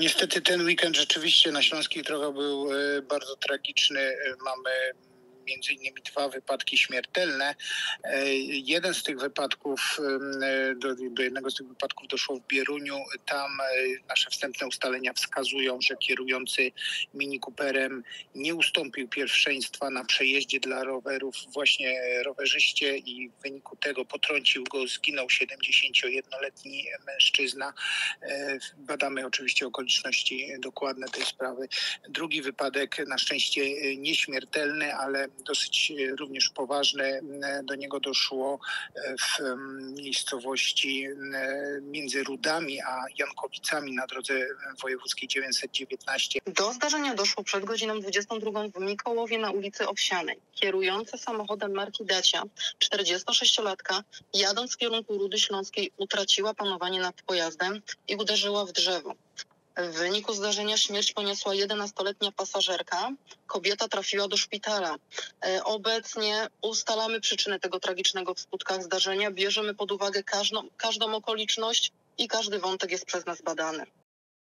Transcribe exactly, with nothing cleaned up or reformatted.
Niestety ten weekend rzeczywiście na śląskich drogach był bardzo tragiczny. Mamy między innymi dwa wypadki śmiertelne. Jeden z tych wypadków, do, do jednego z tych wypadków doszło w Bieruniu. Tam nasze wstępne ustalenia wskazują, że kierujący Mini Cooperem nie ustąpił pierwszeństwa na przejeździe dla rowerów właśnie rowerzyście i w wyniku tego potrącił go, zginął siedemdziesięciojednoletni mężczyzna. Badamy oczywiście okoliczności dokładne tej sprawy. Drugi wypadek, na szczęście nieśmiertelny, ale dosyć również poważne. Do niego doszło w miejscowości między Rudami a Jankowicami na drodze wojewódzkiej dziewięćset dziewiętnaście. Do zdarzenia doszło przed godziną dwudziestą drugą w Mikołowie na ulicy Owsianej. Kierująca samochodem marki Dacia, czterdziestosześciolatka, jadąc w kierunku Rudy Śląskiej, utraciła panowanie nad pojazdem i uderzyła w drzewo. W wyniku zdarzenia śmierć poniosła jedenastoletnia pasażerka. Kobieta trafiła do szpitala. Obecnie ustalamy przyczynę tego tragicznego w skutkach zdarzenia. Bierzemy pod uwagę każdą, każdą okoliczność i każdy wątek jest przez nas badany.